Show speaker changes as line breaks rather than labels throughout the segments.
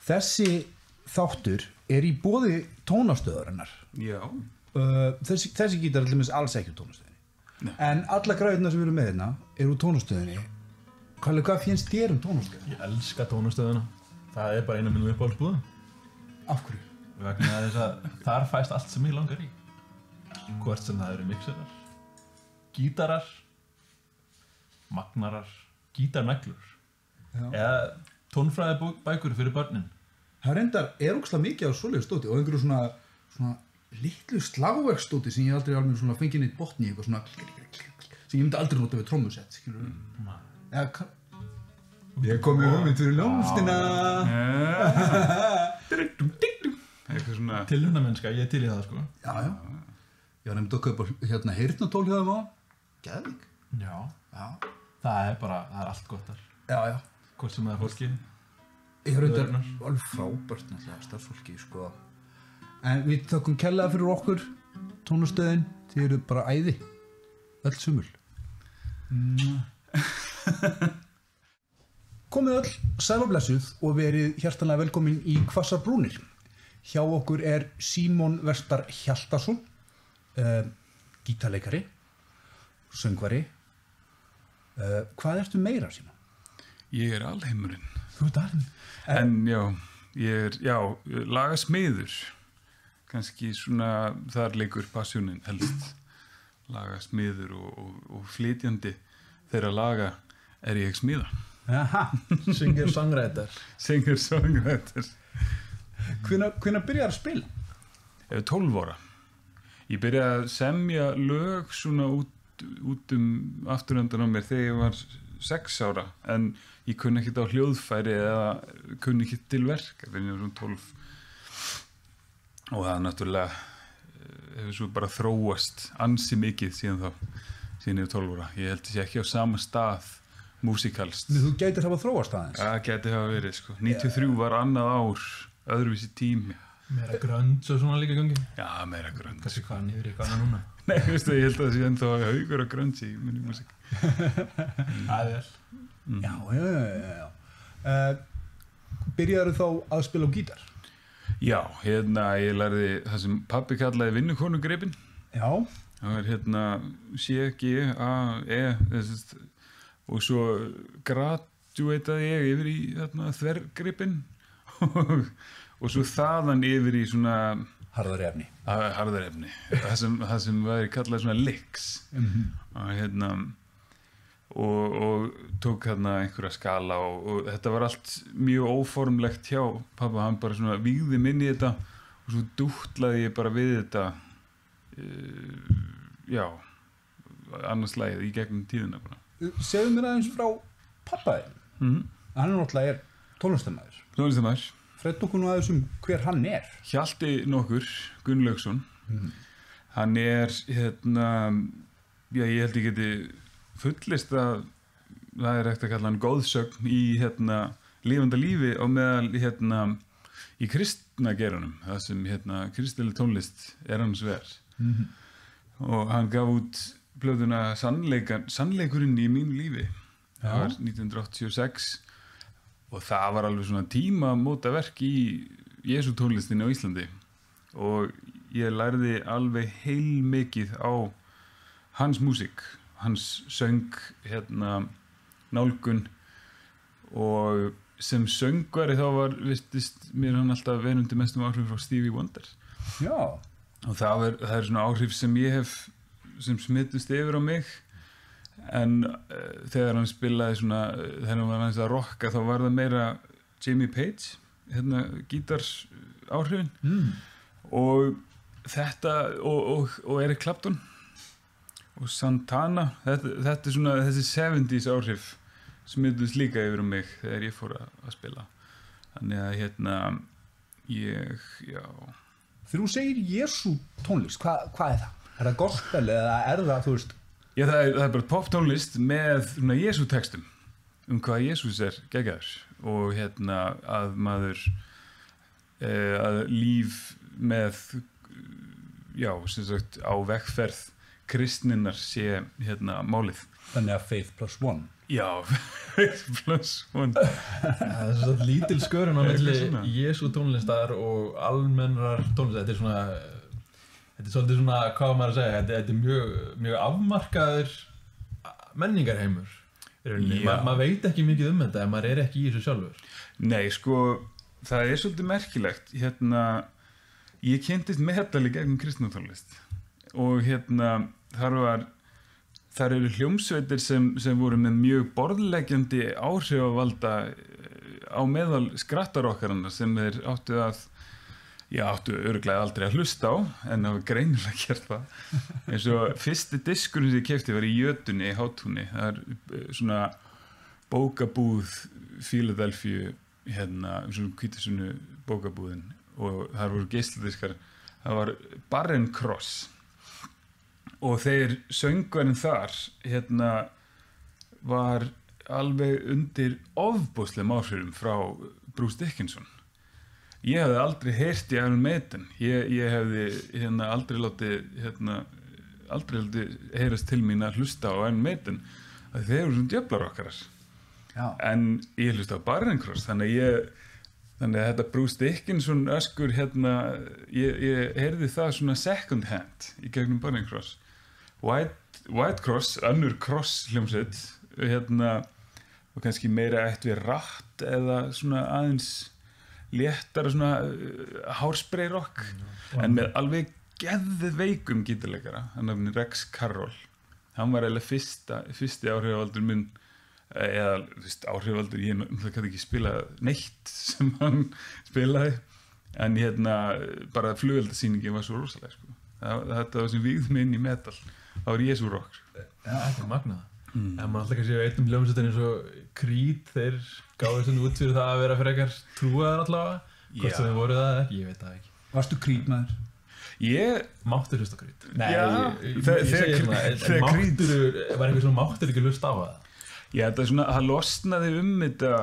Þessi þáttur í boði tónastöðarinnar.
Já.
Þessi gítar allir alls ekki úr tónastöðinni. En alla græðurnar sem eru með hérna úr tónastöðinni. Hvað finnst þér tónastöðina?
Ég elska tónastöðina. Það bara eina minn uppáhaldsbúða.
Af hverju?
Vegna þess að þar fæst allt sem ég langar í. Hvort sem það eru mixerar, gítarar, magnarar, gítarneglur eða tónfræðibækur fyrir börnin.
Það reyndar ógeðslega mikið á svoleiðis dóti og einhverju svona litlu slagverksdóti sem ég aldrei alveg svona fengið neitt botn í eitthvað svona sem ég myndi aldrei nota við trommusett, skilur Ég kom með hugmynd fyrir ljómstina.
Eitthvað svona
Tilraunamennska, ég til í það sko.
Já. Ég var nefnd að kaupa heyrnartól hjá þeim á. Geðvik.
Já. Það er allt gott þar.
Já.
Hvort sem það er fólki.
Ég var reyndar alveg frábært náttúrulega starfsfólki sko. En við þökkum kærlega fyrir okkur tónastöðin. Þið eru bara æði. Öll sumul. Komið öll sæl og blessuð og verið hjartanlega velkomin í Hvassar brúnir. Hjá okkur Símon Vestar Hjaltason, gítarleikari, söngvari. Hvað ertu meira, Símon?
Ég alheimurinn.
Þú ert alheimurinn?
En já, ég lagasmiður. Kannski svona þar leikur passjónin helst. Lagasmiður og flytjandi þeirra laga ég smíða.
Aha, singer-songwriter.
Singer-songwriter.
Hvenær byrjaði að spila?
12 ára. Ég byrjaði að semja lög svona út afturöndan á mér þegar ég var 6 ára, en ég kunni ekkert á hljóðfæri eða kunni ekkert til verka þegar ég var svona 12. Og það náttúrulega hefur svo bara þróast ansi mikið síðan ég var 12 ára. Ég held að ég ekki á sama stað músikalst.
Þú gætir hafa þróast aðeins?
Já, gæti hafa verið, sko. 93 var annað ár, öðruvísi tími.
Meira grunge og svona líka gangi?
Já, meira grunge.
Kannski hvað niður í hvaðna núna?
Nei, veistu, ég held að það sé ennþá haugur og grunge í minni músík.
Það vel.
Já. Byrjaðu þá að spila á gítar?
Já, ég lærði það sem pabbi kallaði vinnukonugripinn.
Já.
Það var C, G, A, E, og svo graduataði ég yfir í þvergripinn og svo þaðan yfir í svona
harðari efni.
Það sem var kallað svona licks. Og tók einhverja skala og þetta var allt mjög óformlegt hjá pappa. Hann bara svona vígði minni í þetta og svo dútlaði ég bara við þetta annars lagið í gegnum tíðina bara.
Segðu mér aðeins frá pappa þinn. Hann náttúrulega tónlistarmaður.
Tónlistarmaður.
Fræddu okkur nú aðeins hver hann
Hjalti nokkur Gunnlaugsson. Hann ég held ég geti fullist að það hægt að kalla hann góðsögn í lifanda lífi og meðal í kristna geiranum, það sem kristileg tónlist hans verð. Og hann gaf út plötuna Sannleikurinn í mínu lífi. Það var 1986 og það var alveg svona tímamótaverk í Jesú tónlistinni á Íslandi og ég lærði alveg heilmikið á hans músík, hans söng, nálgun og sem söngvari þá virtist mér hann alltaf verundi mestum áhrif frá Stevie Wonder.
Já.
Og það svona áhrif sem ég hef sem smittust yfir á mig en þegar hann spilaði svona þegar hann var aðeins að rocka þá var það meira Jimmy Page gítars áhrifin og þetta og Eric Clapton og Santana þetta svona þessi 70s áhrif smittust líka yfir á mig þegar ég fór að spila þannig að
Þegar þú segir Jesú tónlist, hvað það? Það gospel eða það, þú veist?
Já, það er bara poptónlist með Jesú textum hvað Jesús geggjaður og að maður að líf með sem sagt á vegferð kristninnar sé málið.
Þannig að faith plus one.
Já, faith plus one.
Það er svona lítil skörun á milli Jesú tónlistar og almennrar tónlistar. Þetta er svolítið svona, hvað maður að segja, þetta er mjög afmarkaður menningarheimur. Maður veit ekki mikið þetta ef maður er ekki í þessu sjálfur.
Nei, sko, það er svolítið merkilegt. Ég kynntist metal í gegnum kristnatónlist og þar eru hljómsveitir sem voru með mjög borðleggjandi áhrifavalda á meðal skrattarokkaranna sem þeir áttu örugglega aldrei að hlusta á en hafa greinilega gert það eins og fyrsti diskurinn sem ég keypti var í Jötunni í Hátúni. Það er svona bókabúð Philadelphia svona hvítasunnu bókabúðin og þar voru geisladiskar. Það var Barren Cross og þeir söngvarinn þar var alveg undir ofboðslegum áhrifum frá Bruce Dickinson. Ég hefði aldrei heyrt í Iron Maiden. Ég hefði aldrei látið heyrast til mín að hlusta á Iron Maiden að þeir eru svona djöflarokkarar.
Já.
En ég hlusta á Barren Cross þannig að þetta Bruce Dickinson öskur ég heyrði það svona second hand í gegnum Barren Cross. White Cross, önnur Cross hljómsveit og kannski meira eitt við Ratt eða svona aðeins léttara svona hárspray-rock en með alveg geðveikum gítarleikara. Hann nefnir Rex Carroll. Hann var eiginlega fyrsti áhrifavaldur minn eða áhrifavaldur, ég gæti ekki spila neitt sem hann spilaði en bara flugeldasýningin var svo rosalega sko. Þetta var sem vígð mig inn í metal. Það var Jesú rock.
Já, þetta er magnað. En maður alltaf kannski veit hljómsveitin eins og Creed, þeir gáðu svona út fyrir það að vera frekar trúaðar allavega. Hvort sem þeir voru það ekki, ég veit það ekki.
Varstu Creed maður?
Máttur hlusta á Creed? Nei, ég
þegar
segi svona, var einhver svona máttur ekki hlusta á það?
Já, þetta er svona, það losnaði þetta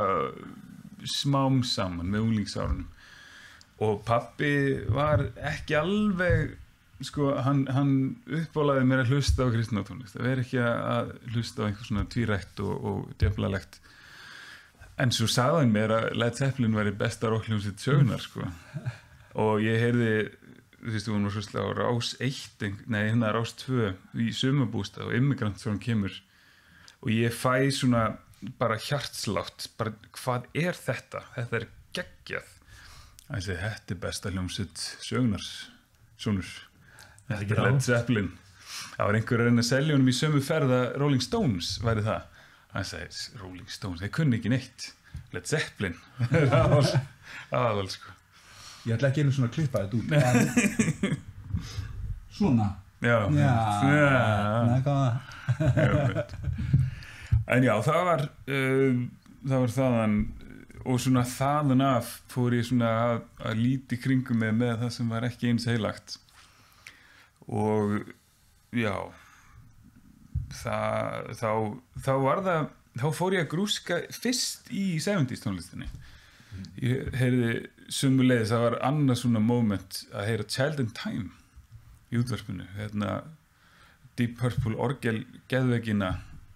smám saman með unglingsárunum. Og pabbi var ekki alveg sko, hann uppálaði mér að hlusta á kristna tónlist. Það er ekki að hlusta á einhver svona tvírætt og djöflalegt. En svo sagði hann mér að Led Zeppelin væri besta rockhljómsveit sögunar, sko. Og ég heyrði, þú veist, við vorum svolítið á Rás 1, Rás 2 í sumarbústað og Immigrant svo hann kemur. Og ég fæ svona bara hjartslátt, bara hvað er þetta? Þetta er geggjað. Það segi, þetta er besta hljómsveit sögunar, sonur. Þetta er Led Zeppelin. Það var einhver að reyna að selja honum í sömu ferð að Rolling Stones væri það. Hann sagði, Rolling Stones, þeir kunni ekki neitt. Led Zeppelin. aðal sko.
Ég ætla ekki einu svona að klippa þetta út. Svona?
Já. En já, það var þaðan og svona þaðan af fór ég svona að líti kringum mig með það sem var ekki eins heilagt. Og já þá fór ég að grúska fyrst í 70s tónlistinni. Ég heyrði sömuleiðis, það var annað svona moment að heyra Child in Time í útvarpinu, Deep Purple orgel geðveikina,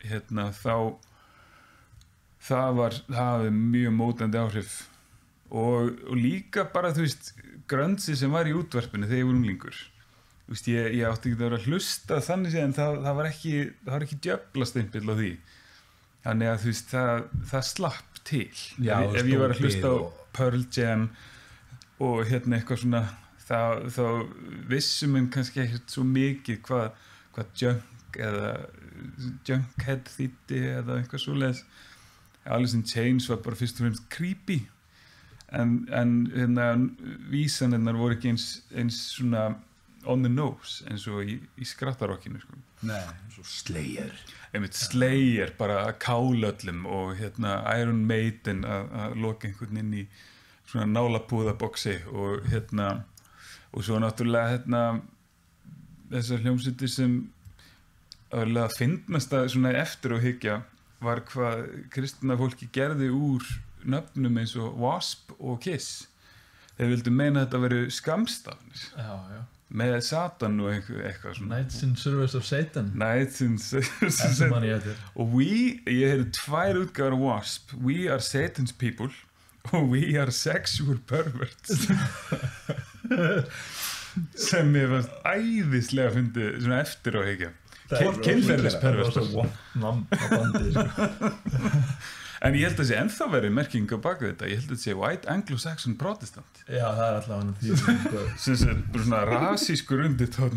það hafði mjög mótandi áhrif og líka bara, þú veist, grönsi sem var í útvarpinu þegar ég var unglingur. Þú veist, ég átti ekki að vera að hlusta þannig séð en það var ekki djöflastimpill á því. Þannig að þú veist, það slapp til. Já, ef ég var að hlusta á Pearl Jam og eitthvað svona, þá vissum en kannski ekkert svo mikið hvað junk eða junkhead þýddi eða eitthvað svoleiðis. Alice in Chains var bara fyrst og fremst creepy en vísanirnar voru ekki eins svona on the nose eins og í skrattarokkinu sko.
Nei, eins og Slayer.
Slayer bara að kála öllum og Iron Maiden að loka einhvern inn í svona nálapúðaboxi og svo náttúrulega þessar hljómsveitir sem að fyndnast að svona eftir og hyggja var hvað kristina fólki gerði úr nöfnum eins og Wasp og Kiss. Þeir vildu meina að þetta veru skammstafnir.
Já.
með Satan og eitthvað svona
Knights in Service of Satan
Knights in Service of Satan og ég heyrði 2 útgáfur af Wasp We are Satan's people og We are sexual perverts sem ég fannst æðislega fyndi svona eftir á higgja kynferðispervert en ég held að sé ennþá verið merking á bak við þetta ég held að sé White Anglo-Saxon Protestant
já það allavega hann því
sem sé bara svona rasískur undirtón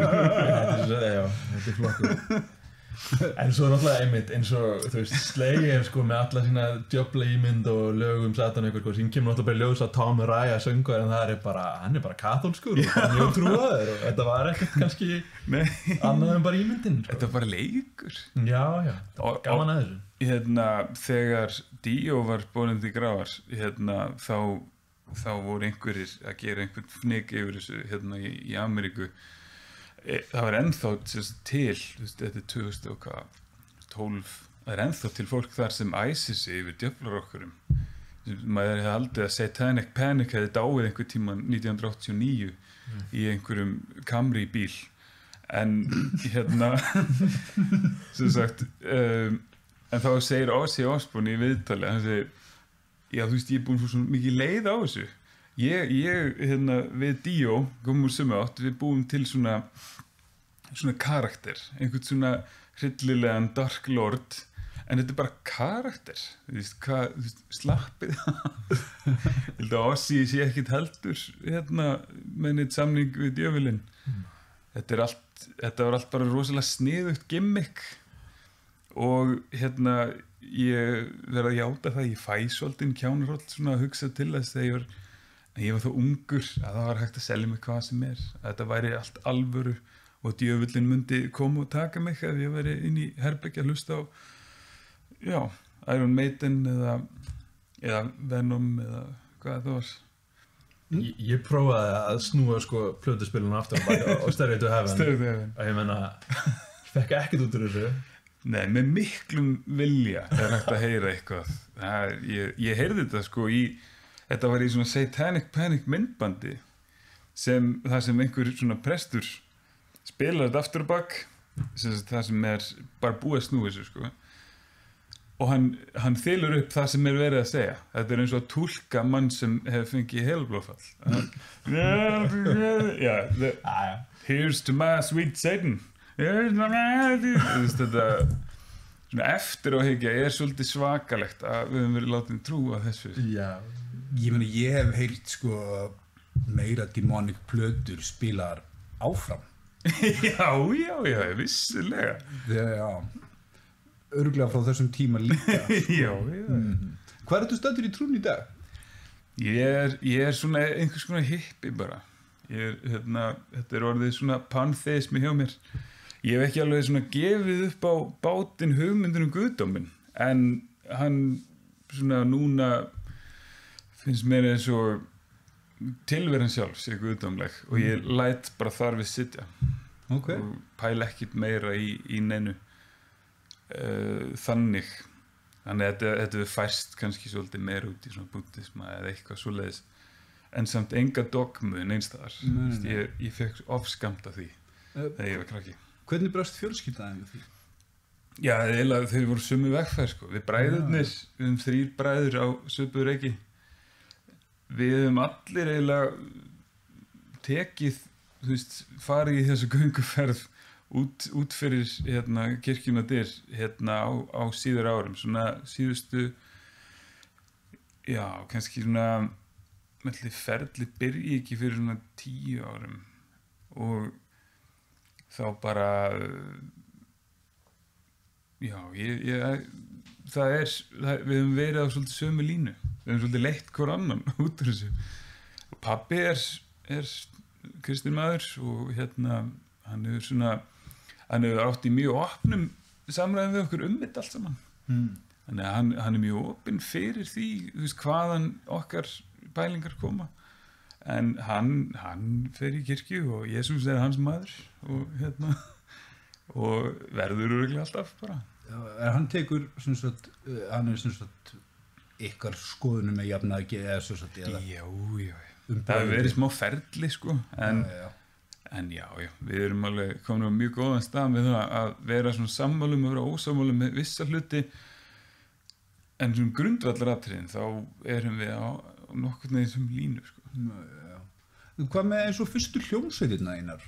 þetta flokkur en svo náttúrulega einmitt eins og þú veist Slayer sko með alla sína djöfla ímynd og lögum Satan eitthvað sem kemur náttúrulega bara í ljós að Tom Araya söngur en það hann bara katólskur og mjög trúaður og þetta var ekkert kannski annað en bara ímyndin sko.
Þetta var bara leikur
já gaman að þessu
þegar Dio var borin til grafar þá voru einhverjir að gera einhvern fnigg yfir þessu í Ameríku það var ennþá til þetta er 2012 það er ennþá til fólk þar sem æsir sig yfir djöflarokkurum maður hefði haldið að Satanic Panic hefði dáið einhver tíma 1989 í einhverjum Camry bíl en sem sagt en þá segir Ozzy Osbourne í viðtali hann segir já þú veist ég er búin svo mikið leið á þessu ég við Dio komum úr sömu átt við búum til svona karakter einhvern svona hryllilegan Dark Lord en þetta er bara karakter þú veist slappið ég held að Ozzy sé ekkit heldur með neitt samning við djöfulinn þetta var allt bara rosalega sniðugt gimmick og ég verð að játa það ég fæ svolítið kjánarhóll svona að hugsa til þess þegar ég var þá ungur að það var hægt að selja mig hvað sem að þetta væri allt alvöru og djöfullinn myndi koma og taka mig ef ég væri inn í herbergi að hlusta á Iron Maiden eða Venom eða hvað það var
Ég prófaði að snúa sko plötuspilinu aftur og Stairway to Heaven og ég menna fekk ekkert út úr þessu
Nei, með miklum vilja er hægt að heyra eitthvað ég heyrði þetta sko þetta var í svona Satanic Panic myndbandi það sem einhver svona prestur spilar þetta aftur og bak það sem er bara búið að snúa þessu sko og hann þylur upp það sem er verið að segja þetta er eins og að túlka mann sem hefur fengið heilablóðfall here's to my sweet Satan þetta svona eftir á higgja er svolítið svakalegt að við höfum verið látið trúa þessu
Ég meina, ég hef heyrt sko meira demonic plötur spilar áfram.
já, vissulega.
Já, örugglega frá þessum tíma líka.
já.
Hvað ertu staddur í trúnni í dag?
Ég er svona einhvers konar hippi bara. Þetta er orðið svona pantheismi hjá mér. Ég hef ekki alveg svona gefið upp á bátinn hugmyndin guðdóminn, en hann svona núna finnst mér eins og tilveran sjálf sé guðdómleg og ég læt bara þar við sitja og pæla ekkert meira í neinu þannig að þetta við færst kannski svolítið meira út í svona búddisma eða eitthvað svoleiðis en samt enga dogmu neinstaðar ég fekk ofskamt af því þegar ég var krakki.
Hvernig brást fjölskyldaðin við því?
Já, eiginlega þau voru sömu vegferð sko. Við bræðurnir, við 3 bræður á Söpuðureyki. Við höfum allir eiginlega tekið, þú veist, farið í þessu gönguferð út fyrir kirkjuna dyr á síður árum, svona síðustu kannski svona ferli byrji ekki fyrir svona 10 árum og þá bara við höfum verið á svolítið sömu línu við höfum svolítið leitt hvor annan út úr þessu og pabbi er kristinn maður og hann hefur átt í mjög opnum samræðum við okkur þetta allt saman þannig að hann er mjög opinn fyrir því þú veist hvaðan okkar pælingar koma en hann fer í kirkju og Jesús er hans maður og verður örugglega alltaf bara.
Hann tekur hann er ykkar skoðunum með jafnaði eða
Já, það hefur verið smá ferli sko en En já, við erum alveg komin á mjög góðan stað með það að vera svona sammálum og vera ósammálum með vissa hluti en svona grundvallaratriðin þá erum við á nokkurn veginn sem línu sko.
Hvað með eins og fyrstu hljómsveitirna einar?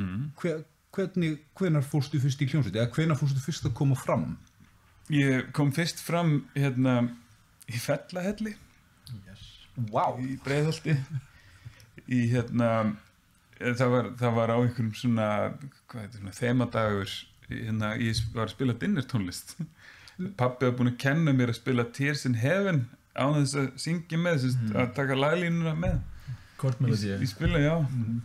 Hvenær fórstu fyrst í hljómsveit eða hvenær fórstu fyrst að koma fram?
Ég kom fyrst fram í Fellahelli í Breiðholti í það var á einhverjum svona þemadagur ég var að spila dinnertónlist pabbi var búinn að kenna mér að spila Tears in Heaven án þess að syngja með að taka laglínuna með ég spila, já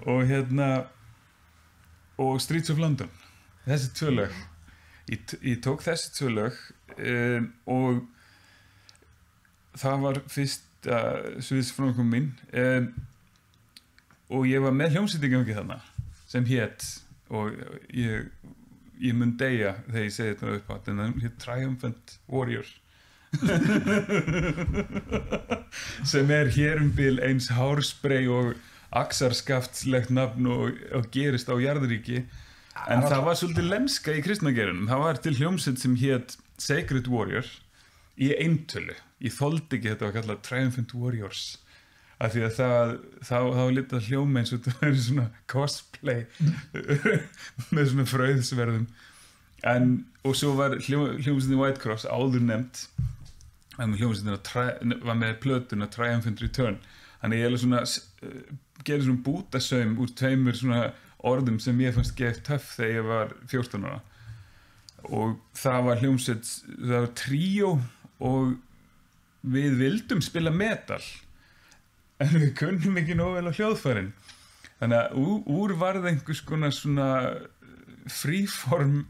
og Streets of London þessi 2 lög ég tók þessi 2 lög og það var fyrsta sviðsframkomin mín og ég var með hljómsveit í gangi þarna sem hét og ég mun deyja þegar ég segi þetta upp á þetta en það hét Triumphant Warrior sem hér bil eins hárspray og axarskaftslegt nafn og gerist á jarðríki en það var svolítið lenska í kristnageiranum það var til hljómsveit sem hét Sacred Warrior í eintölu ég þoldi ekki þetta að kalla Triumphant Warriors af því að það var litað hljóma eins og þetta væri svona cosplay með svona frauðsverðum og svo var hljómsveitin White Cross áður nefnt hljómsveitin var með plötuna Triumphant Return þannig ég gerði svona bútasaum úr 2 svona orðum sem ég fannst gett töff þegar ég var 14 ára og það var hljómsveit það var tríó og við vildum spila metal en við kunnum ekki nógu vel á hljóðfærin þannig að úr varð einhvers konar svona fríform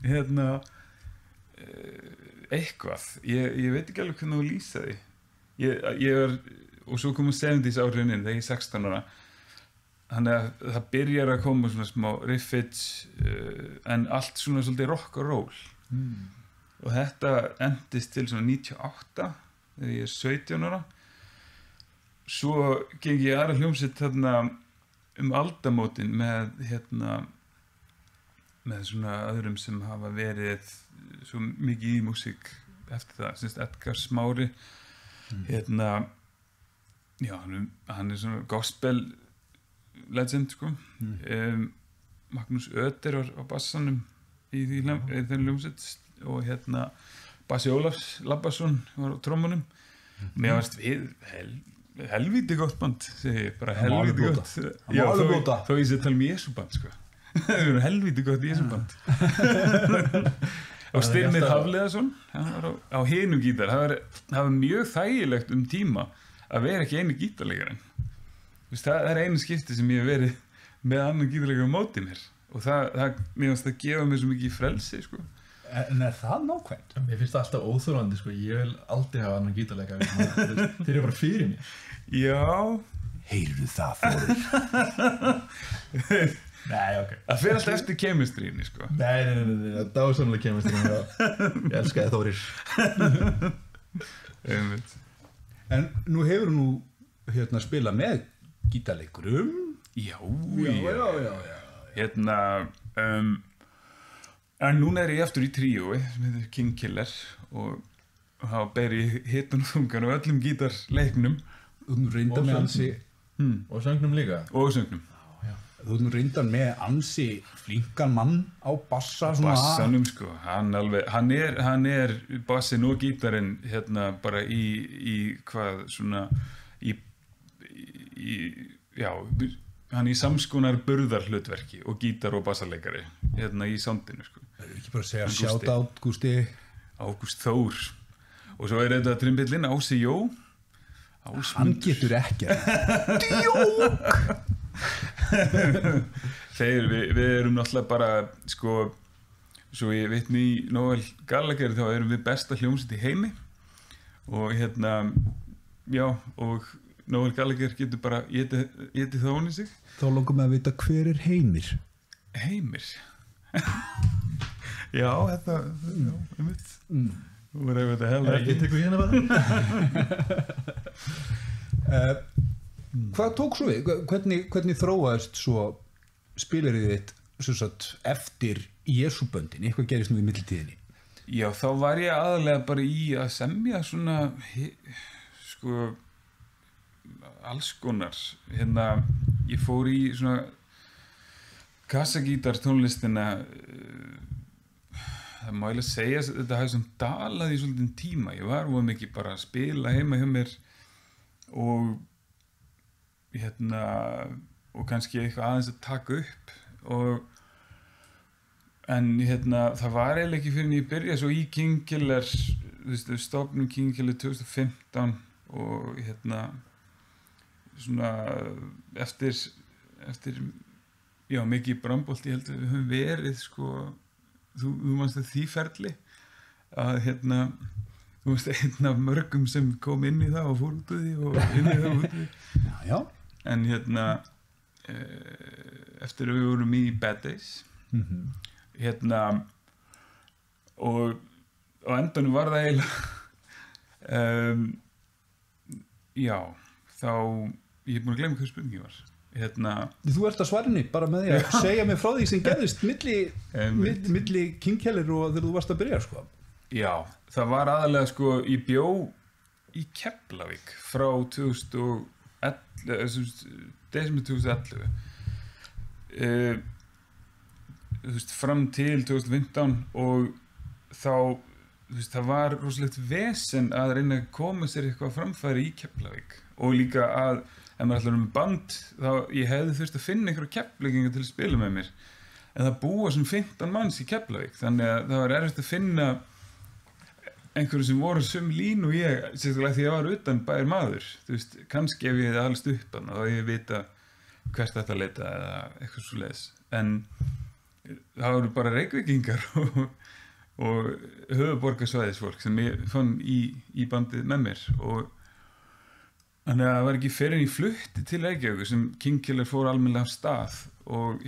eitthvað ég veit ekki alveg hvernig að lýsa því ég var og svo komum 70s árin inn þegar ég 16 ára þannig að það byrjar að koma svona smá riffage en allt svona svolítið rock og roll og þetta endist til svona 98 þegar ég 17 ára svo geng ég aðra hljómsveit þarna aldamótin með svona öðrum sem hafa verið svo mikið í músík eftir það, semst Edgar Smári já, hann svona gospel legend sko Magnús Öder á bassanum í þeim hljómsveit og Bassi Ólafs Labbason var á trommunum mér varst við helvíti gott band segi ég, bara helvíti gott já, þó ég sé tala um Jesúband sko það er helvíti gott Jesúband og Styrmir Hafliðason hann var á hinu gítar það var mjög þægilegt tíma að vera ekki einu gítarleikarinn það er einu skipti sem ég hef verið með annan gítarleikar á móti mér og mér finnst það gefa mér svo mikið frelsi sko
En það nákvæmt?
Mér finnst það alltaf óþolandi sko, ég vil aldrei hafa annan gítarleika þeir eru bara fyrir mér
Já Heyrðu það Þórir?
Nei, ok
Það fer alltaf eftir kemistríni sko
Nei, það er dásamlega kemistríni ég elska þið Þórir
En nú hefur spilað með gítarleikurum
Já En núna ég aftur í tríói sem heitir King Killer og þá ber ég hitan og þungan á öllum gítarleiknum
reynda með ansi
og söngnum líka
og söngnum
þú reynda með ansi flinkan mann á bassa
bassanum sko hann er bassin og gítarinn bara í hvað svona já hann í samskonar burðarhlutverki og gítar og bassaleikari í soundinu sko
ekki bara segja shout out Gústi
Ágúst Þór og svo þetta trimbillinn Ási Jó
hann getur ekki djók
við erum náttúrulega bara sko svo ég vitni í Noel Gallagher þá erum við besta hljómsveit í heimi og já og Noel Gallagher getur bara étið það ofan í sig
þá langar mig að vita hver er Heimir
já þetta þú verður þetta hella
ég tekur hérna
bara hvað tók svo við? Hvernig þróaðist svo spilarið þitt sem sagt eftir Jesúböndin, eitthvað gerist nú í millitíðinni?
Já, þá var ég aðalega bara í að semja svona sko alls konar ég fór í svona kassagítar tónlistina það má eiginlega segja að þetta hafi svona dalað í svolítinn tíma ég var mikið bara að spila heima hjá mér og og kannski eitthvað aðeins að taka upp en það var eiginlega ekki fyrir en ég byrjaði svo í King Killer stofnum King Killer 2015 og svona eftir já, mikið brambolt ég held að við höfum verið sko, þú manst að því ferli að þú veist einn af mörgum sem kom inn í það og fór út úr því og inn í það og út úr því
já.
En eftir að við vorum í Bad Days og á endanum var það eiginlega já, þá ég er búin að glemma hvað spurningi var
Þú ert að svarinni bara með því að segja mig frá því sem gerðist milli King Killer og þegar þú varst að byrja sko.
Já, það var aðalega sko ég bjó í Keflavík frá 2011 desember 2011 þú veist, fram til 2015 og þá þú veist, það var rosalegt vesen að reyna að koma sér eitthvað framfæri í Keflavík og líka að ef maður ætlar með band þá ég hefði þurft að finna einhverja Keflavíkinga til að spila með mér en það búa sem 15 manns í Keflavík þannig að það var erfitt að finna einhverju sem voru sömu línu og ég sérstaklega því ég var utan bæir maður þú veist, kannski ef ég hefði alst upp þá hefði ég vita hvert þetta að leita eða eitthvað svoleiðis en það voru bara Reykvíkingar og höfuðborgarsvæðisfólk sem ég fann í bandið með mér og þannig að það var ekki fyrr en ég flutti til Reykjavíkur sem King Killer fór almennilega af stað og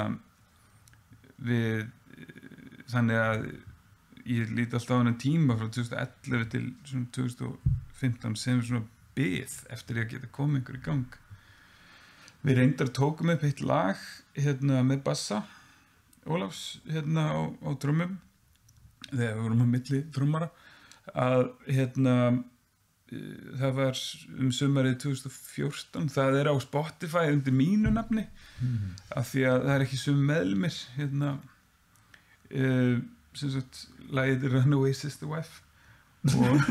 við þannig að ég líti alltaf á þennan tíma frá 2011 til svona 2015 sem svona bið eftir ég að geta komið einhver í gang við reyndar tókum upp eitt lag með bassa Ólafs á trommum þegar við vorum á milli trommara að það var sumarið 2014 það er á Spotify undir mínu nafni af því að það er ekki sömu meðlimir sem sagt lagið Runaway Sister Wife og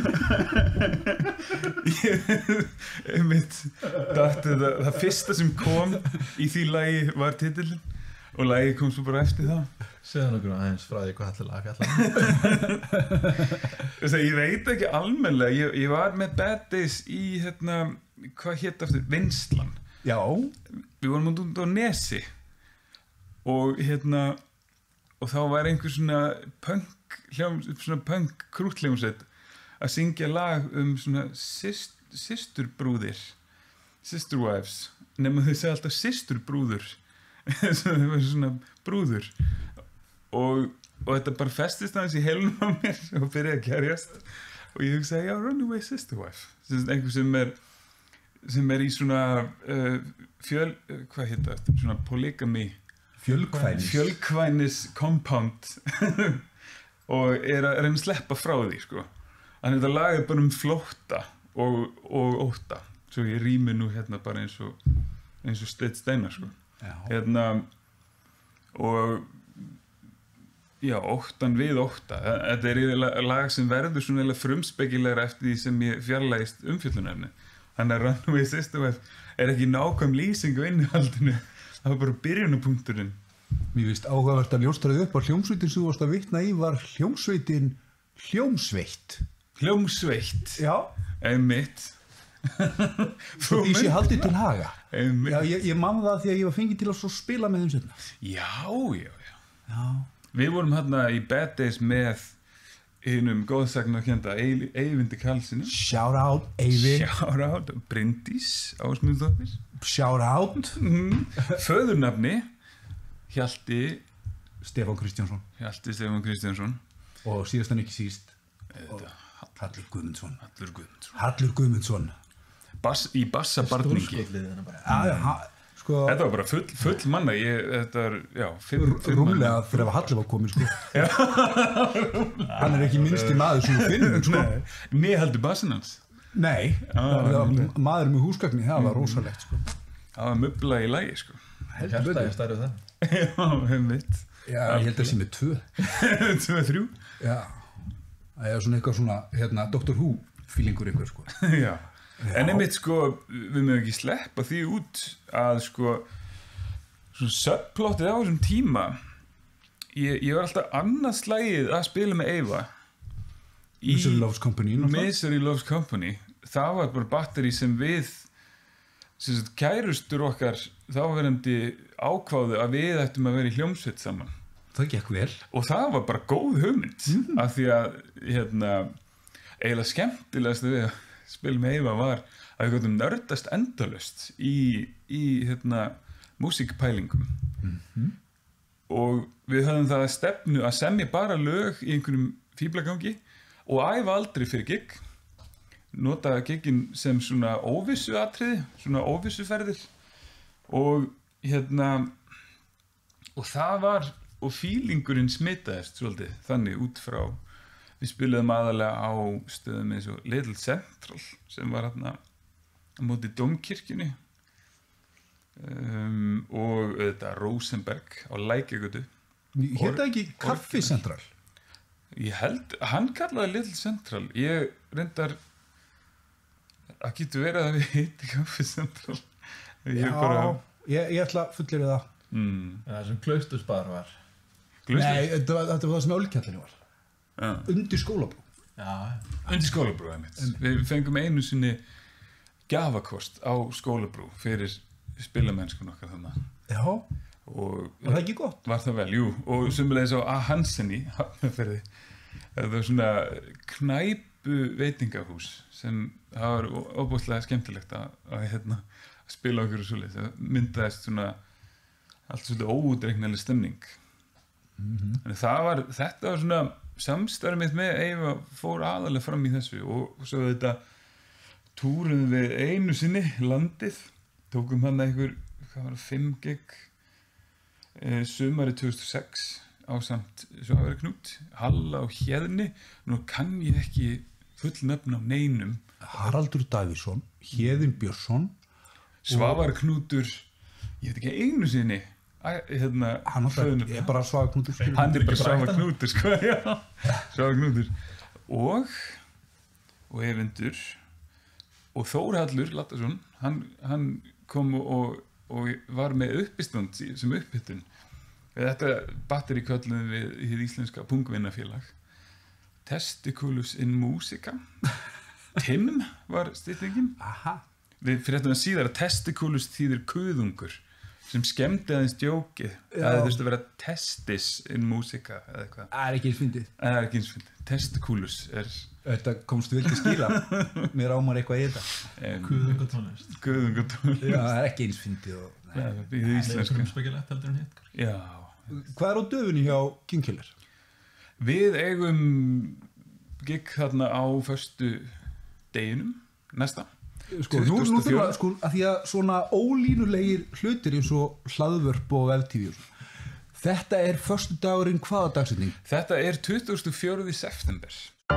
ég einmitt datt það fyrsta sem kom í því lagi var titillinn og lagið kom svo bara eftir það
segðu nokkur aðeins frá því hvað allir lag
ég veit ekki almennilega ég var með Bad Days í hvað hét aftur, Vinslan
já
við vorum út á Nesi og og þá var einhver svona punk krúttljómsveit að syngja lag svona systurbrúðir sister wives nema þau segja alltaf systurbrúður það var svona brúður og þetta bara festist aðeins í heilunum á mér og byrjaði að gerjast og ég hugsaði já, Runaway Sister Wife einhver sem er í svona hvað heit það eftir, svona polygamy fjölkvænis compound og er að reyna að sleppa frá því sko. Þannig að þetta lag er bara flótta og ótta svo ég rými nú bara eins og Steinn Steinar sko. Og já, óttan við ótta þetta er lag sem verður svona frumspekilegra eftir því sem ég fjarlægist umfjöllunarefni þannig að Runaway Sister Wife er ekki nákvæm lýsing á innihaldinu það var bara byrjunapunkturinn
Mér finnst áhugavert að ljóstraði upp að hljómsveitin sem þú varst að vitna í var hljómsveitin Hljómsveitt
Já einmitt
Svo því sé haldið til haga
einmitt.
Já, ég man það því að ég var fengið til að svo spila með þeim seinna
Já Við vorum í Bad Days með einum góðsagnarkennda Eyvindi Karlssyni
Shout out Eyvi
Shout out Bryndís Ásmundsdóttir
Shout out
Föðurnafni Hjalti
Stefán Kristjánsson og síðast en ekki síst Hallur Guðmundsson Í bassabarningi sko,
Þetta var bara full manna, þetta er, já, fimm
rúmlega þegar Halli var kominn, sko. Hann er ekki minnsti maður sem við finnum, sko.
Nei heldur bassinn hans.
Nei, maður með húsgagni, það var rosalegt, sko.
Það var mubla í lagi, sko.
Heldur betur.
Ég stærði það.
Já, heimitt.
Já, ég held að það sé með 2.
2, 3.
Já, það er svona eitthvað svona, Dr. Who feelingur ykkur, sko.
Já. En einmitt, sko, við mögum ekki sleppa því út að, sko, svona subplottið á þessum tíma, ég var alltaf annað slagið að spila með Eyva.
Misery Loves Company.
Misery Loves Company. Það var bara batteri sem við, sem sagt, kærustur okkar þáverandi ákváðu að við ættum að vera í hljómsveit saman.
Það gekk vel.
Og það var bara góð hugmynd, af því að, eiginlega skemmtilegast við að spila með Eyva var að við gotum nördast endalaust í músíkpælingum. Og við höfðum það að stefnu að semja bara lög í einhverjum fíblagangi og æfa aldrei fyrir gig, nota giggin sem svona óvissu atriði, svona óvissuferðir og og það var, og feelingurinn smitaðist svolítið þannig út frá, við spilaðum aðalega á stöðum eins og Little Central sem var hérna á móti Dómkirkjunni og auðvitað Rosenberg á Lækjagötu.
Hét það ekki Kaffi Central?
Ég held, hann kallaði Little Central, ég reyndar að getur verið að við heiti Kaffi Central.
Ég ætla að fullyrða það.
Það sem Klausturspar var.
Nei, þetta var það sem Ölkjallinni var. Undir skólabrú.
Já, undir skólabrú, einmitt. Við fengum einu sinni gjafakost á skólabrú fyrir spilamennskun okkar þannig.
Já.
Og
var það ekki gott?
Var það vel, jú. Og sömulegis á A. Hansen í Hafnarfirði. Það var svona knæpu veitingahús sem það var óbúslega skemmtilegt að spila okkur og svoleiðis. Það myndaðist svona allt svolítið óútreiknarleg stemning. Þannig þetta var svona samstarfið mitt með Eyva fór aðalega fram í þessu og svo þetta túruðum við einu sinni landið, tókum hann einhver 5 gig sumarið 2006 ásamt Svavari Knút, Halla og Héðni. Nú kann ég ekki full nöfn á neinum.
Haraldur Davíðsson, Héðinn Björnsson,
Svavari Knútur, ég veit ekki einu sinni
hann er bara Svavari Knútur,
hann er bara Svavari Knútur, sko, já, Svavari Knútur og Eyvindur og Þórhallur Lattarsson, hann kom og var með uppistand sem upphittun. Þetta batteri kölluðum við hið íslenska pungvinnafélag. Testiculus in Musica. Tim var styttingin. Við fréttum að síðar að Testiculus þýðir kuðungur, sem skemmdi aðeins djókið. Það þurfti að vera Testis in Musica eða eitthvað.
Það er ekki eins fyndið.
Það er ekki eins fyndið. Testiculus er...
Þetta komstu vel til skila. Mér ámar eitthvað í þetta.
Kuðung og tónlist.
Kuðung og tónlist.
Já, það er ekki eins fyndið.
Það er í íslenska.
Frumspekilegt heldur en hitt.
Já.
Hvað er á döfunni hjá Kingkiller?
Við eigum gig þarna á föstu deginum, næsta.
Sko, nú þurfa, sko, að því að svona ólínulegir hlutir eins og hlaðvörp og veftífi og svona. Þetta er föstudagurinn hvaða dagsetning?
Þetta er 24. september.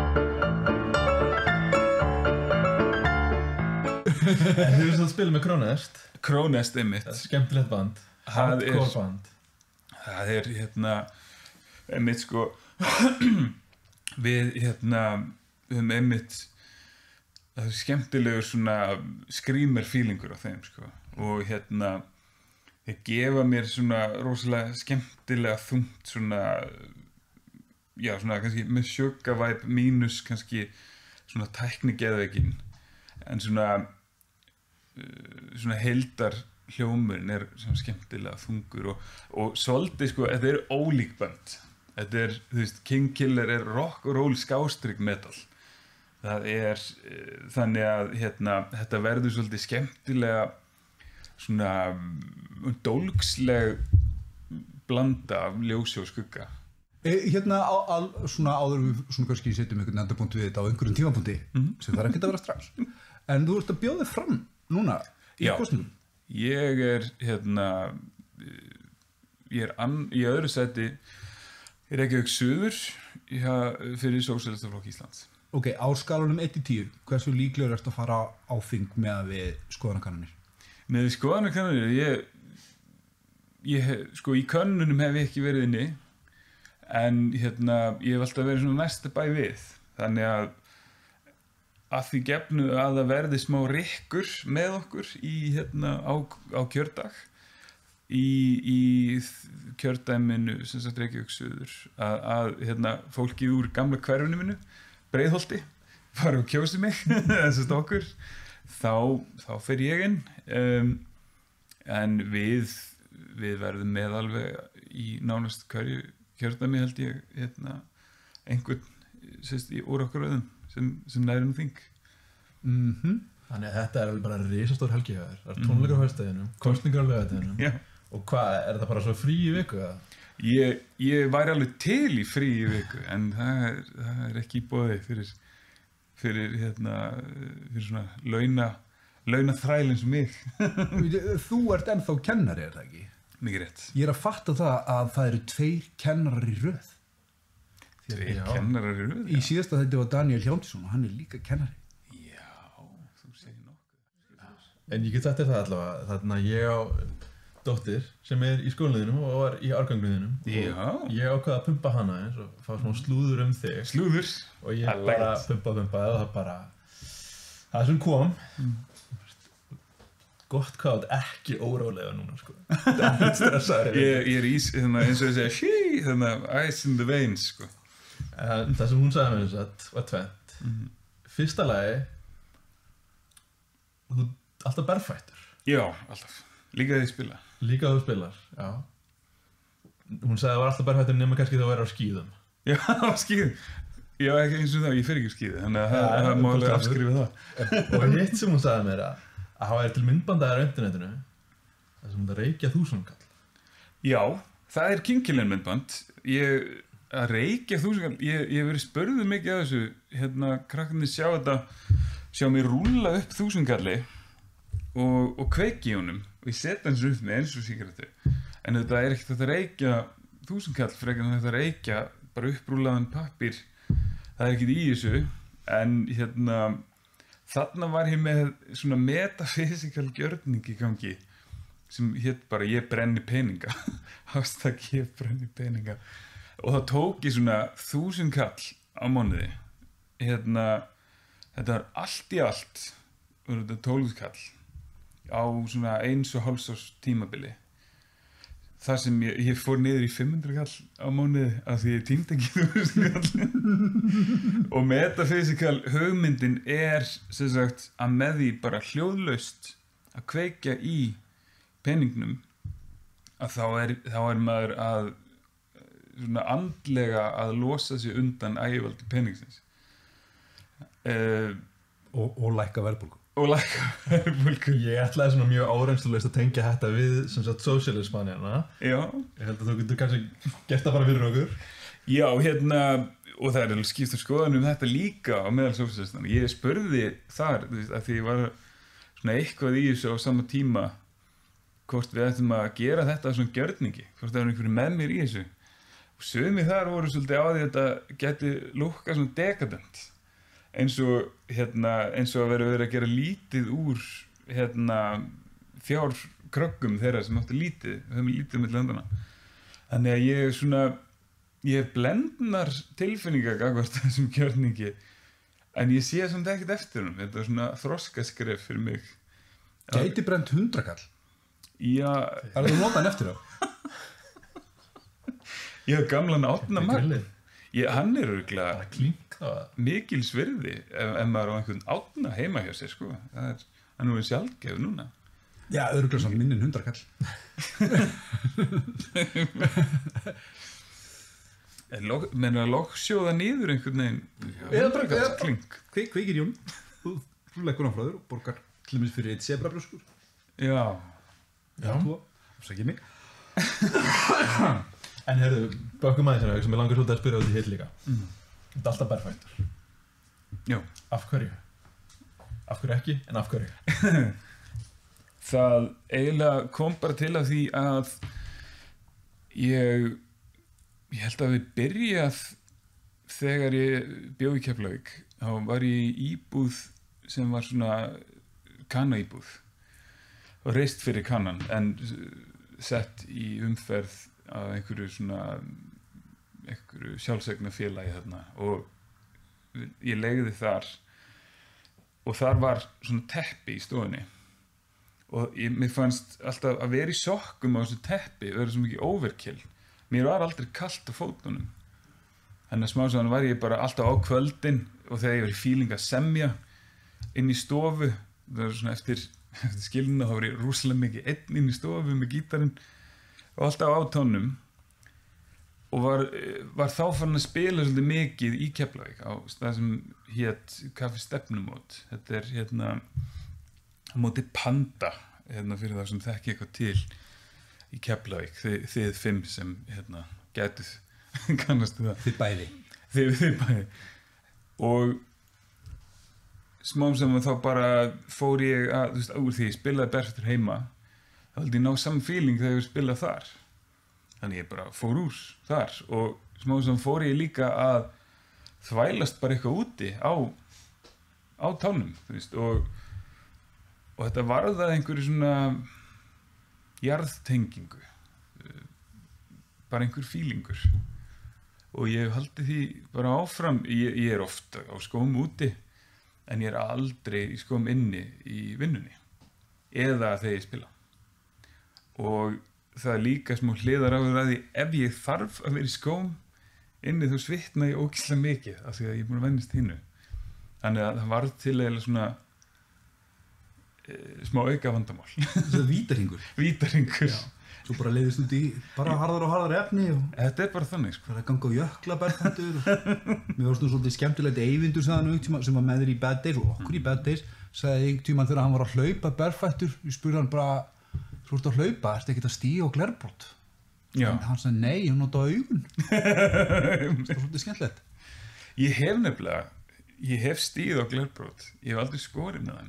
Þú veist að spila með Krónest.
Krónest einmitt.
Skemmtilegt band. Hardcore band.
Það er einmitt sko við höfum einmitt það er skemmtilegur svona screamer feelingur á þeim sko og þeir gefa mér svona rosalega skemmtilega þungt svona já svona kannski með Sugar Vibe mínus kannski svona tæknigeðveikin en svona heildar hljómurinn er svona skemmtilega þungur og svolítið sko þetta er ólík band þetta er þú veist Kingkiller er rock og roll skástrík metal það er þannig að þetta verður svolítið skemmtilega svona dólgsleg blanda af ljósi og skugga
svona áður við svona kannski setjum einhvern endapunkt við þetta á einhverjum tímapunkti sem þarf ekkert að vera strax en þú ert að bjóða þig fram núna í kosningum
Ég er í öðru sæti í Reykjavík Suður fyrir Sósíalistaflokk Íslands.
Ok, á skalanum 1-10, hversu líklegur ertu að fara á þing með við skoðanakannanir?
Með skoðanakannanir, sko í könnunum hef ég ekki verið inni, en ég hef alltaf verið svona næsta bæ við. Þannig að því gefnu að það verði smá rykkur með okkur á kjördag, í kjördæminu sem sagt Reykjavík Suður, að fólkið úr gamla hverfinu mínu, Breiðholti, fara og kjósi mig, þessast okkur, þá fer ég inn, en við verðum með alveg í nánast hverju kjördæmi held ég, einhvern úr okkur röðum sem nærum þing.
Þannig að þetta er bara risastór helgi hjá þér. Það er tónleikar á haustdeginum, kosningar á laugardeginum. Og hvað, er það bara svo frí í viku eða?
Ég væri alveg til í frí í viku, en það er ekki í boði fyrir svona launaþrælinn sem mig.
Þú ert ennþá kennari, er það ekki?
Mikið rétt.
Ég er að fatta það að það eru 2 kennarar í röð.
2 kennarar í röð?
Í síðasta þetta var Daniel Hjámsson og hann er líka kennari.
Já, þú segir nokkuð.
En ég get sagt þér það allavega, þarna ég á dóttir sem er í skólanum og var í árganginum og ég ákvaði að pumpa hana eins og fá svona slúður þig.
Slúður? Og
ég bara pumpaði og það bara það sem kom gott hvað ekki órólega núna sko. Það er ekkert stressaður.
Ég er eins og ég segja ice in the veins sko.
Það sem hún sagði mér var tvennt. Fyrsta lagi þú alltaf berfættur.
Já, alltaf. Líka því spila.
Líka þú spilar, já. Hún sagði að það var alltaf berfættur nema kannski þá verið á skíðum.
Já, á skíðum. Já, ekki eins og það, ég fer ekki á skíði, þannig að það má alveg afskrifa það.
Og hitt sem hún sagði mér að það er til myndbandaðar á internetinu það sem hún reykja 1000 kall.
Já, það er Kingkillen myndband. Að reykja 1000 kall, ég hef verið spurður mikið af þessu, krakkarnir sjá mig rúlla upp 1000 kalli og kveiki í honum og ég setja hans upp með eins og sígarettu. En þetta er ekkert að reykja 1000 kall frekar en þetta að reykja bara upprúllaðan pappír. Það er ekkert í þessu, en þarna var ég með svona metafysikal gjörning í gangi sem hét bara ég brenni peninga. Hashtag ég brenni peninga. Og það tók ég svona 1000 kall á mánuði. Þetta var allt í allt, þetta 12 kall á svona 1,5 árs tímabili. Þar sem ég fór niður í 500 kall á mánuði af því ég týndi ekki 1000 kall. Og metafysikal hugmyndin er sem sagt að með því bara hljóðlaust að kveikja í peningnum að þá er maður að svona andlega að losa sig undan ægivaldi peningsins.
Og lækka verðbólgu.
Ég ætlaði svona mjög áreynslulaust að tengja þetta við sem sagt sósíalismann hérna.
Já.
Ég held að þú getur kannski gert það bara fyrir okkur.
Já, og það er alveg skipt skoðun þetta líka á meðal sósíalistana. Ég spurði þar, að því ég var svona eitthvað í þessu á sama tíma hvort við ættum að gera þetta svona gjörningi, hvort það var einhverju með mér í þessu. Og sumir þar voru svolítið á því að þetta geti lúkkað svona dekadent. Eins og að vera að gera lítið úr fjárkröggum þeirra sem áttu lítið, við höfum lítið milli handana. Þannig að ég hef blendnar tilfinningar gagnvart þessum gjörningi, en ég sé samt ekkert eftir honum. Þetta er svona þroskaskref fyrir mig.
Gæti brent 100 kall?
Já.
Það þú notað hann eftir þá?
Ég hef gamlan átnamann. Hann er örugglega mikils virði ef maður á einhvern átna heima hjá sér sko. Það er nú sjaldgæfur núna.
Já, örugglega svona minni en 100 kall.
Menn að lokksjóða niður einhvern veginn.
Eða klink. Kveikir í honum. Þú leggur hann frá þér og borgar til dæmis fyrir 1 sebrabrjóskur.
Já.
Sækir mig.
En heyrðu, bökkum aðeins hérna, sem ég langar svolítið að spyrja út í hitt líka. Þetta er alltaf berfættur.
Já.
Af hverju? Af hverju ekki, en af hverju?
það eiginlega kom bara til af því að ég held að við byrjað þegar ég bjó í Keflavík, þá var ég í íbúð sem var svona kannaíbúð og reist fyrir kannan en sett í umferð af einhverju sjálfseignarfélagi þarna og ég leigði þar og þar var svona teppi í stofunni og mér fannst alltaf að vera í sokkum á þessu teppi vera svo mikið overkill. Mér var aldrei kalt á fótunum þannig að smá var ég bara alltaf á kvöldin og þegar ég var í feeling að semja inn í stofu það var svona eftir skilina þá var ég rosalega mikið einn inn í stofu með gítarinn og alltaf á tónum og var þá farin að spila svolítið mikið í Keflavík á stað sem hét Kaffi Stefnumót. Þetta er á móti Panda fyrir það sem þekki eitthvað til í Keflavík, þið 5 sem gætuð kannastu það.
Þið bæði.
Þið bæði. Og smám sem þá bara fór ég að, úr því ég spilaði Berserkir heima, þá held ég ná saman feeling þegar ég spilaði þar. Þannig ég bara fór úr þar og smám sem fór ég líka að þvælast bara eitthvað úti á tánum, og þetta varðaði einhverju svona jarðtengingu, bara einhver feelingur og ég hef haldið því bara áfram, ég er oft á skóm úti en ég er aldrei í skóm inni í vinnunni eða þegar ég spila og það er líka smá hliðar á því ef ég þarf að vera í skóm inni þá svitna ég ógeðslega mikið af því að ég er búin að venjast hinu þannig að það varð til eiginlega svona smá auka vandamál.
Það er vítarhingur.
Já.
Svo bara leiðist út í bara harðar og harðar efni og
þetta er bara þannig
það er að ganga á jöklabergfættur mér varst svolítið skemmtilegt Eyvindur sagði hann tíma, sem var með þér í Bad Days og okkur í Bad Days sagði einhvern tímann þegar hann var að hlaupa bergfættur ég spurði hann bara þú ert að hlaupa, ertu ekkert að stíga á glerbrot en hann sagði nei, ég nota augun það er svolítið skemmtilegt
ég hef stíð á glerbrot ég hef aldrei skorið með þeim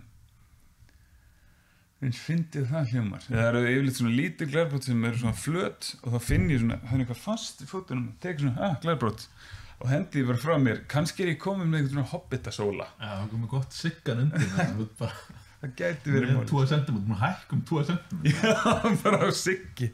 en fyndið það hljómar það eru yfirleitt svona lítið glerbrot sem eru svona flöt og þá finn ég svona, það er eitthvað fast í fótunum tek svona, glerbrot og hendi ég bara frá mér, kannski er ég komið með eitthvað svona hobbitasóla
það komið gott siggan undir
það gæti verið
mál 2 cm, maður hækkum 2 cm
já, bara á siggi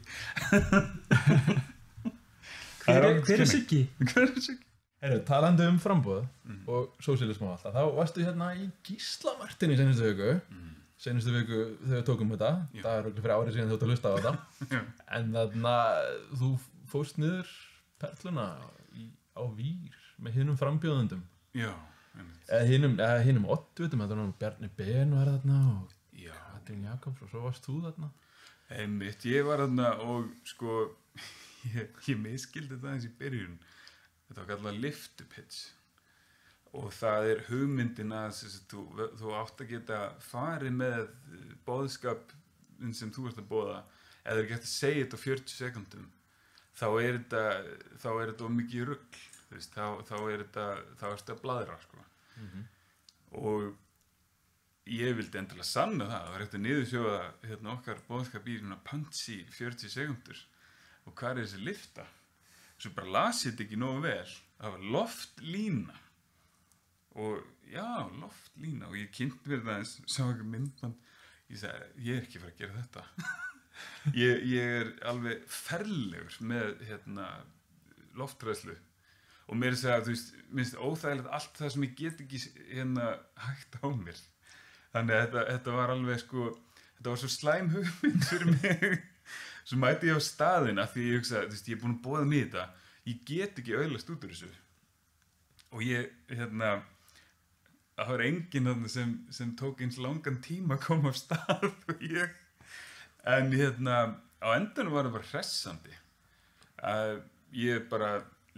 hver er siggi?
Talandi frambúð og sósíalisma og alltaf, þá varstu hérna í Gíslamartin í seinustu viku þegar við tókum þetta það er okkur fyrir árið síðan þú ert að hlusta á þetta en þarna þú fórst niður perluna á Vír með hinum frambjóðendum hinum oddvitum þetta var Bjarni Ben var þarna og Katrín Jakobs og svo varst þú þarna
einmitt, ég var þarna og sko ég miskildi það eins í byrjun þetta var kallað lift pitch og það er hugmyndin að þú átt að geta farið með boðskapinn sem þú ert að boða eða þú getur að segja þetta á 40 sekúndum þá er þetta of mikið rugl þá ertu að blaðra sko. Og ég vildi endilega sanna það var eftir niðursjóða okkar boðskap í punchy 40 sekúndur og hvað er þessi lifta svo bara las ég þetta ekki nógu vel það var loftlína og loftlína og ég kynnt mér það eins sá ekki myndband ég sagði, ég er ekki að fara að gera þetta ég er alveg ferlegur með loftræðslu og mér segja að minnst óþægilegt allt það sem ég get ekki hægt á mér þannig að þetta var alveg þetta var svo slæm hugmynd fyrir mig svo mæti ég á staðinn af því ég hugsaði, ég er búin að boða mig þetta ég get ekki auðlast út úr þessu og ég það var enginn sem tók eins langan tíma að koma af stað og en á endanum var það bara hressandi að ég bara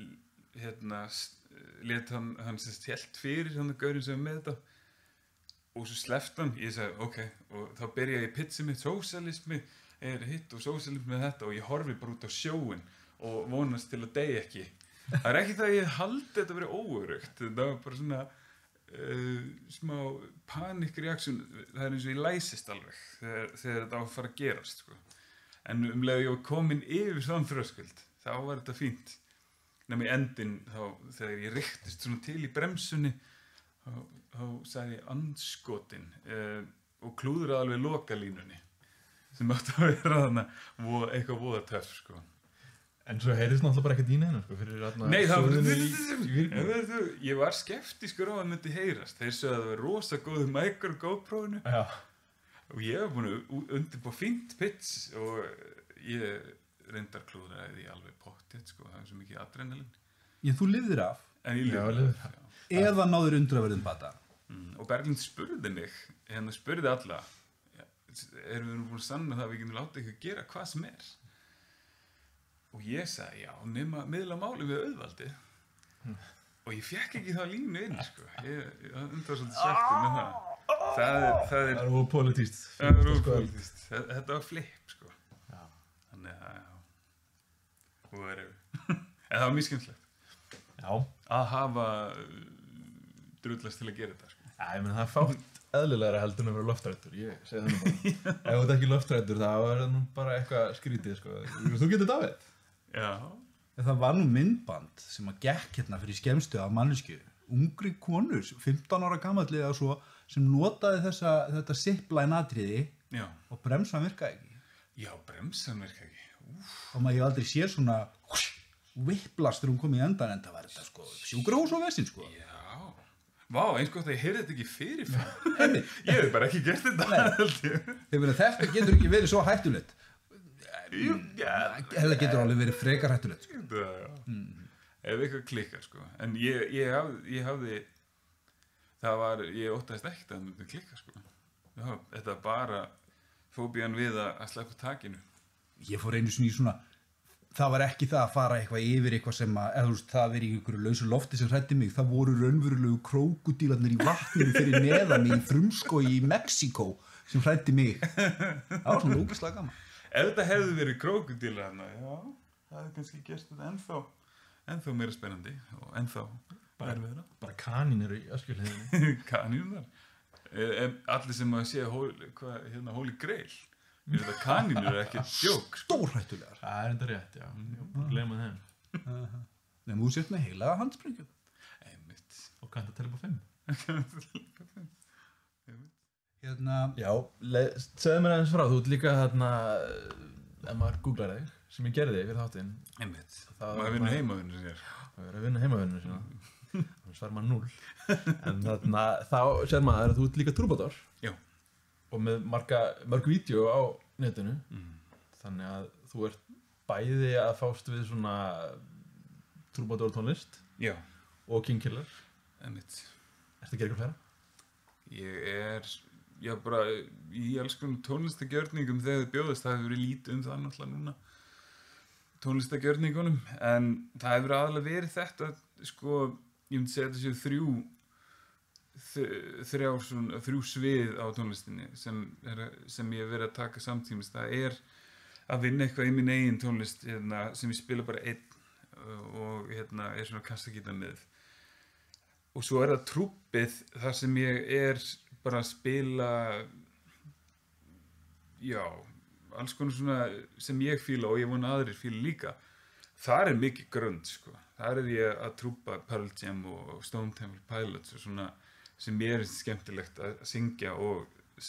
lét hann helt fyrir hann gaurinn sem með þetta og svo sleft hann ég sagði ok og þá byrjaði ég pitchið mitt sósíalismi er hitt og sósíalismi með þetta og ég horfi bara út á sjóinn og vonast til að deyja ekki það er ekki það að ég haldi þetta verið óörugt það var bara svona smá panikreaksjón, það eins og ég læsist alveg þegar þetta á að fara að gerast sko. En leið ég var komin yfir þann þröskuld, þá var þetta fínt nema í endinn þegar ég ryktist svona til í bremsunni þá sagði ég andskotin og klúðraði alveg lokalínunni sem átti að vera þarna eitthvað voða töff sko.
En svo heyrðist náttúrulega bara ekkert í neina sko, fyrir þarna
Nei, það
var
ég var skeptískur á að myndi heyrast. Þeir sögðu að það var rosa góðu mækur á GoPro-inu.
Já.
Og ég var búin að undirbúa fínt pitch og ég reyndar klúðraði því alveg pottið sko, það var svo mikið adrenalin.
Þú lifðir af.
En ég lifði af.
Eða náður undraverðum bata.
Og Berglind spurði mig, spurði alla, erum við nú búin að sanna það að við getum látið ykkur gera hvað sem er? Og ég sagði, já, nema miðla máli við auðvaldi. Og ég fekk ekki það línu inn, sko. Ég undrar svolítið svektur með það. Það er
ópólitískt.
Það er ópólitískt. Þetta var flip, sko.
Já.
Þannig að, en það var mjög skemmtilegt.
Já.
Að hafa drullast til að gera þetta, sko.
Já, ég menn það er fátt eðlilegra heldur en að vera loftræddur. Ég segi það nú bara. Ef þú ert ekki loftræddur, þá er það nú bara eitthvað skrítið, sko. Þú getur Davíð.
Já.
Það var nú myndband sem að gekk hérna fyrir skemmstu af mannesku, ungri konur, 15 ára gamalli eða svo, sem notaði þetta zipline atriði og bremsan virkaði ekki.
Já, bremsan virkaði ekki.
Og maður ég aldrei séð svona whiplash þegar hún kom í endan en það var þetta sko sjúkrahús og vesinn sko.
Já. Vá, eins gott að ég heyrði þetta ekki fyrirfram. Ég hef bara ekki gert þetta.
Þetta getur ekki verið svo hættulegt. Það getur alveg verið frekar hættulegt sko.
Ef eitthvað klikkar sko. En ég hafði ég óttaðist ekkert að það myndi klikka sko. Já, þetta var bara fóbían við að sleppa takinu.
Ég fór einu sinni í svona, það var ekki það að fara eitthvað yfir eitthvað sem að, eða þú veist, það verið í einhverju lausu lofti sem hræddi mig, það voru raunverulegu krókudílarnir í vatninu fyrir neðan í frumskói í Mexíkó sem hræddi mig. Það var svona ógeðslega gaman.
Ef þetta hefði verið krókudílar þarna, já, það hefði kannski gert þetta ennþá meira spennandi og ennþá erfiðara.
Bara kanínur í öskjuhliðinni.
Kanínurnar. Allir sem að sé Holy Grail. Þetta kanínur er ekki djók.
Stórhættulegar.
Það er enda rétt, já. Gleyma þeim.
Nei, þú sért með heilaga handsprengjum.
Einmitt.
Og kanntu að tella upp á 5. Já, segðu mér aðeins frá, þú ert líka þarna, ef maður googlar þig, sem ég gerði fyrir þáttinn.
Einmitt, maður vinnur heimavinnur sér.
Það er að vinna heimavinnur sína, þannig svarar maður 0. En þarna, þá sér maður að þú ert líka trúbador.
Já.
Og með mörg vídeo á netinu, þannig að þú ert bæði að fást við svona trúbador tónlist.
Já.
Og King Killer.
Einmitt.
Ertu að gera eitthvað fleira?
Ég bara í alls konar tónlistagjörningum þegar þið bjóðast, það hefur verið lítið það náttúrulega núna, tónlistagjörningunum, en það hefur aðalega verið þetta, sko, ég myndi segja þetta séu þrjú svið á tónlistinni sem ég hef verið að taka samtímis. Það er að vinna eitthvað í minn eigin tónlist sem ég spila bara einn og er svona kassagítar með. Og svo er það trúbbið þar sem ég er bara að spila, já, alls konar svona sem ég fíla og ég vona aðrir fíla líka. Þar er mikið grönd, sko. Þar er ég að trúbba Pearl Jam og Stone Temple Pilots og svona sem ég er skemmtilegt að syngja og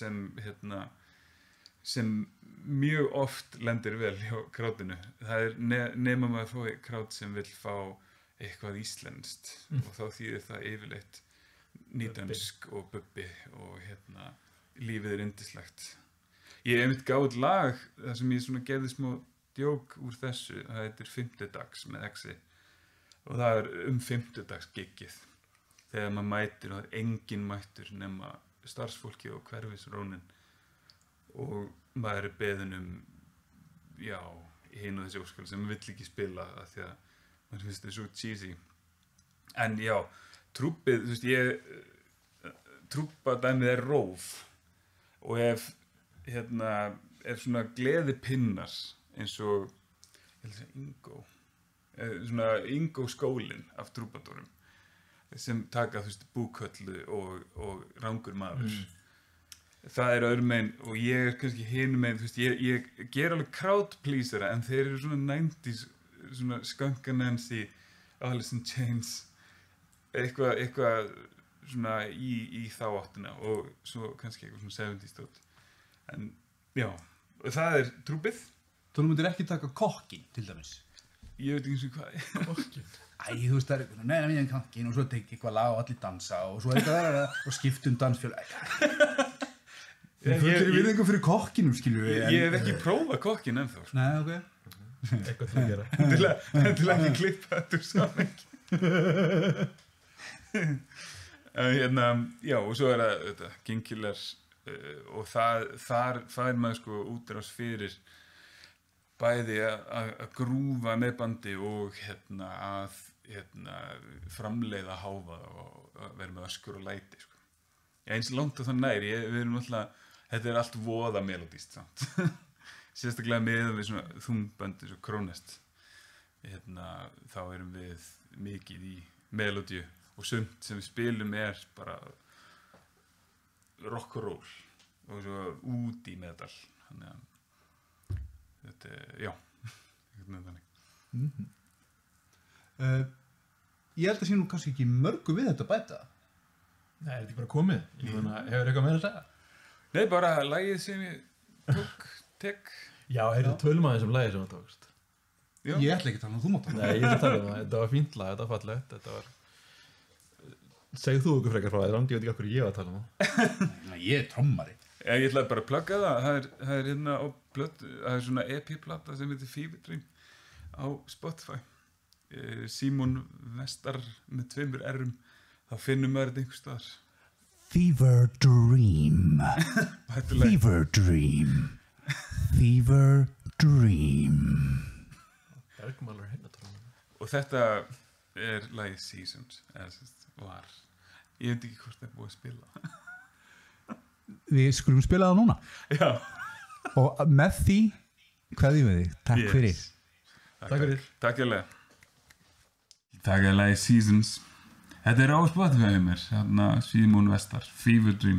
sem mjög oft lendir vel hjá krátinu. Það er nema maður að fá krát sem vill fá eitthvað íslenskt og þá þýðir það yfirleitt nýdönsk og bubbi og lífið er yndislegt. Ég hef einmitt gáð lag þar sem ég svona gerði smá djók úr þessu, það heitir 50dags með X-i og það er 50dags giggið þegar maður mætir og það er engin mættur nema starfsfólki og hverfisrónin og maður er beðinn já, hinn og þessi óskal sem vill ekki spila af því að maður finnst þetta svo cheesy. En já, trúbbið, þú veist, trúbbadæmið er róf og ef svona gleðipinnar eins og, ég held að segja Ingo skólinn af trúbbadorum, sem taka, þú veist, búköllu og rangur maður. Það er öðrum megin og ég er kannski hinum megin, þú veist, ég ger alveg crowd pleasera en þeir eru svona 90s, svona Skunk Anansi, Alice in Chains, eitthvað svona í þá áttina og svo kannski eitthvað svona 70s dót. En já, það er trúbið.
Þú myndir ekki taka kokkin, til dæmis.
Ég veit ekki eins og hvað er
Kokkin.
Þú veist, það er eitthvað, neina mín kokkin og svo tekið eitthvað lag og allir dansa og svo eitthvað og skiptum dansfjöl. Þú fyrir virðingu fyrir kokkinum, skilur við.
Ég hef ekki prófað kokkin ennþá.
Nei, ok.
Eitthvað til að gera.
Til að ekki klippa þetta úr samhengi. Já, og svo er það Gengilers og þar fær maður sko útrás fyrir bæði að grúfa með bandi og að framleiða háfa og vera með öskur og læti sko. Eins langt og það nær, við erum alltaf, þetta er allt voða melodíst samt. Sérstaklega með svona þungböndi svo Krónest. Þá erum við mikið í melodíu og sumt sem við spilum bara rock og roll og svo út í metal. Þannig að þetta já, eitthvað þannig.
Ég held að sé nú kannski ekki mörgu við þetta bæta.
Nei, er þetta ekki bara komið? Ég meina, hefur eitthvað meira að segja?
Nei, bara lagið sem ég tek.
Já, tölum aðeins lagið sem það tókst.
Já.
Ég ætla ekki að tala þú mátt tala.
Nei, ég ætla að tala það. Þetta var fínt lag, þetta var fallegt, þetta var... Segð þú okkur frekar frá það, ég veit ekki okkur ég var að tala það.
Nei, ég er trommari.
Ég ætlaði bara að plugga það. Það er á plötu, það er svona EP-plata sem heitir Fever Dream á Spotify. Símon Vestar með 2 R-um, þá finnum maður þetta einhvers staðar.
Fever Dream. Fever Dream. Fever Dream.
Bergmálur trónum.
Og þetta er lagið Seasons, var. Ég veit ekki hvort það er búið að spila.
Við skulum spila það núna.
Já.
Og með því kveðjum við þig. Takk fyrir.
Takk fyrir.
Takk hérlega. Takk er lagið Seasons. Þetta er á Spotify hjá mér, Símon Vestar, Fever Dream.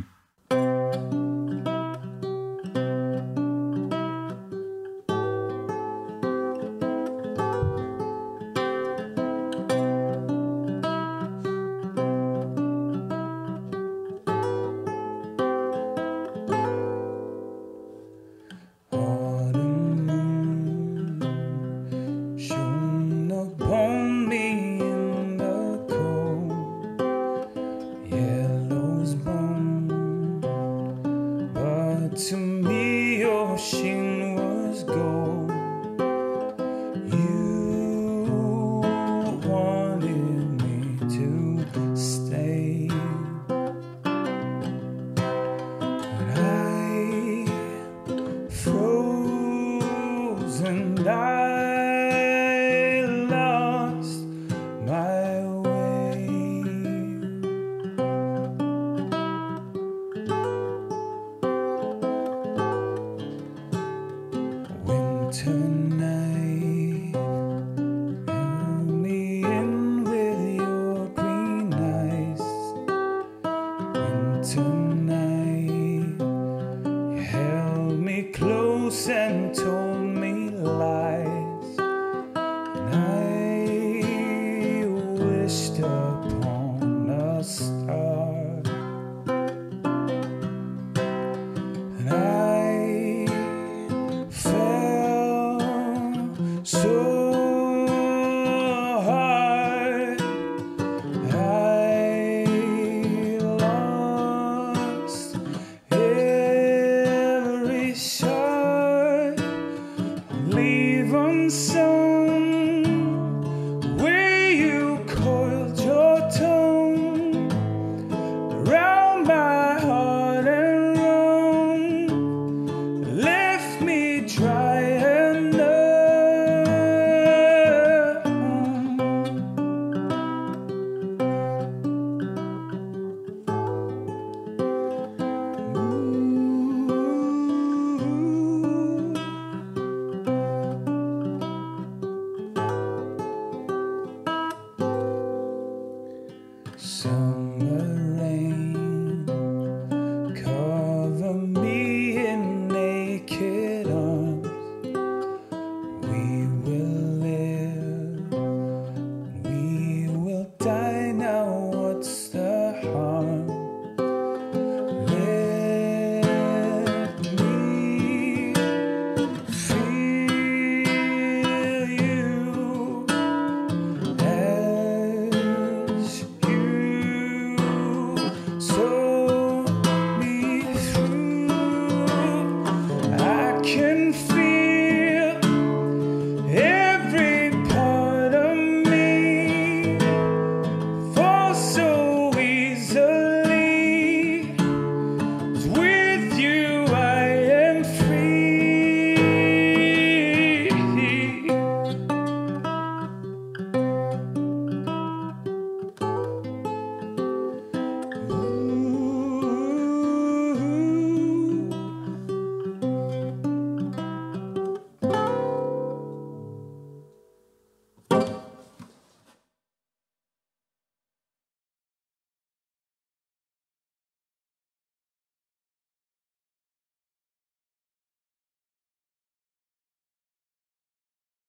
So